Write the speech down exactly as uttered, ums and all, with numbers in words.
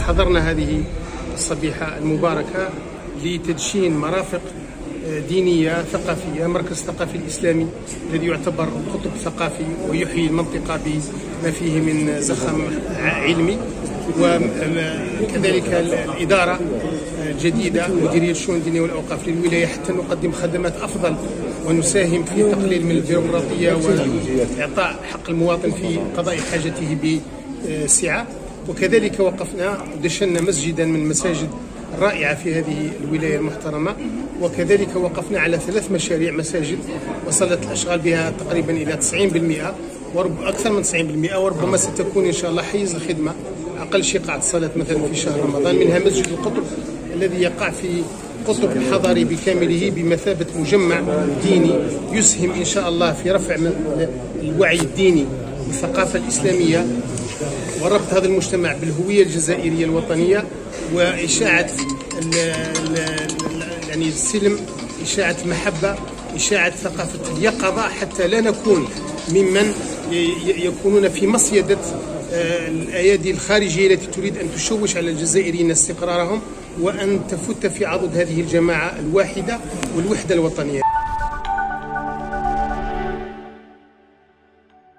حضرنا هذه الصبيحة المباركة لتدشين مرافق دينية ثقافية، مركز ثقافي الإسلامي الذي يعتبر قطب ثقافي ويحيي المنطقة بما فيه من زخم علمي، وكذلك الإدارة الجديدة مديرية الشؤون الدينية والأوقاف للولاية حتى نقدم خدمات أفضل ونساهم في تقليل من البيروقراطية وإعطاء حق المواطن في قضاء حاجته بسعة. وكذلك وقفنا ودشنا مسجدا من المساجد الرائعة في هذه الولاية المحترمة، وكذلك وقفنا على ثلاث مشاريع مساجد وصلت الأشغال بها تقريبا إلى تسعين بالمئة وأكثر من تسعين بالمئة، وربما ستكون إن شاء الله حيز الخدمة أقل شيء قاعة الصلاة مثلا في شهر رمضان، منها مسجد القطب الذي يقع في قطب الحضاري بكامله بمثابة مجمع ديني يسهم إن شاء الله في رفع الوعي الديني والثقافة الإسلامية وربط هذا المجتمع بالهوية الجزائرية الوطنية وإشاعة يعني السلم، إشاعة المحبة، إشاعة ثقافة اليقظة، حتى لا نكون ممن يكونون في مصيدة الأيادي الخارجية التي تريد أن تشوش على الجزائريين استقرارهم وأن تفت في عضد هذه الجماعة الواحدة والوحدة الوطنية.